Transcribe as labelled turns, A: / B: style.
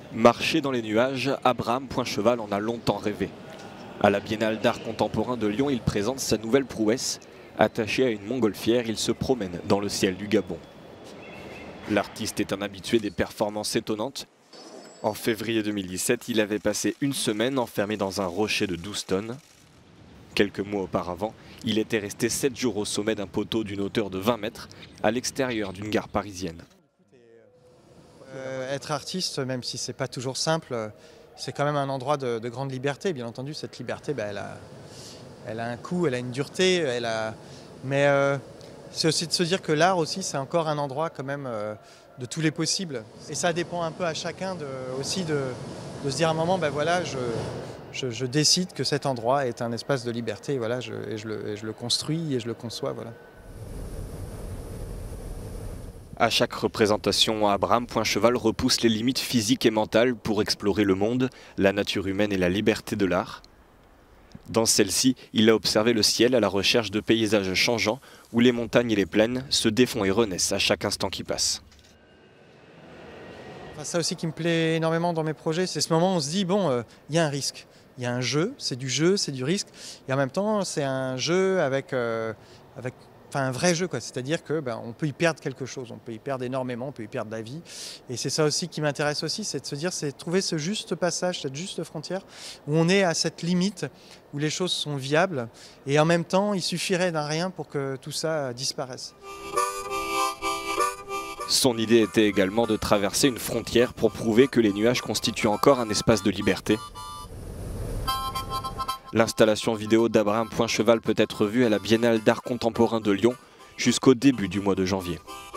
A: Marcher dans les nuages, Abraham Poincheval en a longtemps rêvé. À la Biennale d'art contemporain de Lyon, il présente sa nouvelle prouesse. Attaché à une montgolfière, il se promène dans le ciel du Gabon. L'artiste est un habitué des performances étonnantes. En février 2017, il avait passé une semaine enfermé dans un rocher de 12 tonnes. Quelques mois auparavant, il était resté 7 jours au sommet d'un poteau d'une hauteur de 20 mètres, à l'extérieur d'une gare parisienne.
B: Être artiste, même si c'est pas toujours simple, c'est quand même un endroit de grande liberté. Bien entendu, cette liberté, elle a un coût, elle a une dureté, mais c'est aussi de se dire que l'art aussi, c'est encore un endroit quand même de tous les possibles. Et ça dépend un peu à chacun aussi de se dire à un moment, voilà, je décide que cet endroit est un espace de liberté, et voilà, je le construis et je le conçois, voilà.
A: À chaque représentation, Abraham Poincheval repousse les limites physiques et mentales pour explorer le monde, la nature humaine et la liberté de l'art. Dans celle-ci, il a observé le ciel à la recherche de paysages changeants où les montagnes et les plaines se défont et renaissent à chaque instant qui passe.
B: Enfin, ça aussi qui me plaît énormément dans mes projets, c'est ce moment où on se dit, bon, il y a un risque, il y a un jeu, c'est du risque, et en même temps c'est un jeu avec un vrai jeu, quoi. C'est-à-dire que on peut y perdre quelque chose, on peut y perdre énormément, on peut y perdre la vie. Et c'est ça aussi qui m'intéresse aussi, c'est de se dire, c'est trouver ce juste passage, cette juste frontière, où on est à cette limite, où les choses sont viables, et en même temps, il suffirait d'un rien pour que tout ça disparaisse.
A: Son idée était également de traverser une frontière pour prouver que les nuages constituent encore un espace de liberté. L'installation vidéo d'Abraham Poincheval peut être vue à la Biennale d'art contemporain de Lyon jusqu'au début du mois de janvier.